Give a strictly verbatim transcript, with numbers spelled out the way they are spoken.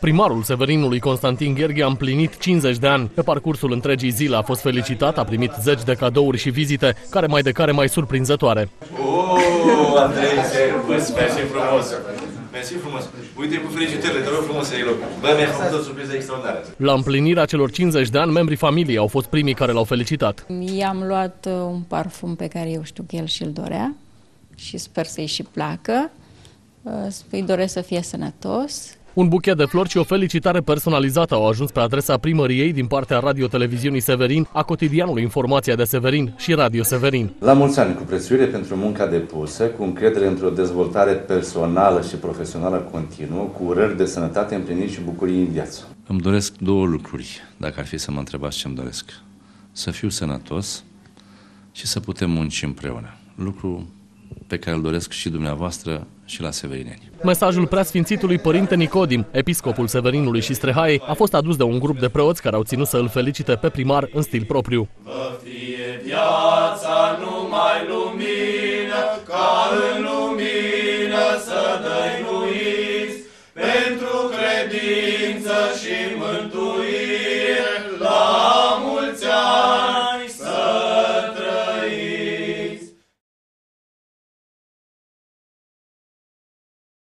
Primarul Severinului, Constantin Gheorghe, a împlinit cincizeci de ani. Pe parcursul întregii zile a fost felicitat, a primit zeci de cadouri și vizite, care mai de care mai surprinzătoare. Oh, Andrei, mersi frumos! Mersi frumos! Uite cu felicitările, te rog frumos să iei loc. Bă, mi-a făcut o surpriză extraordinară. La împlinirea celor cincizeci de ani, membrii familiei au fost primii care l-au felicitat. I-am luat un parfum pe care eu știu că el și-l dorea și sper să-i și placă. Îi doresc să fie sănătos. Un buchet de flori și o felicitare personalizată au ajuns pe adresa primăriei din partea Radio-Televiziunii Severin, a cotidianului Informația de Severin și Radio Severin. La mulți ani, cu prețuire pentru munca depusă, cu încredere într-o dezvoltare personală și profesională continuă, cu urări de sănătate, împliniri și bucurii în viață. Îmi doresc două lucruri, dacă ar fi să mă întrebați ce îmi doresc. Să fiu sănătos și să putem munci împreună. Lucru pe care îl doresc și dumneavoastră și la severineni. Mesajul preasfințitului Părinte Nicodim, episcopul Severinului și Strehaiei, a fost adus de un grup de preoți care au ținut să îl felicite pe primar în stil propriu. Vă fie viața numai lumină, ca în lumină să dăinuiți, pentru credință și mântuire.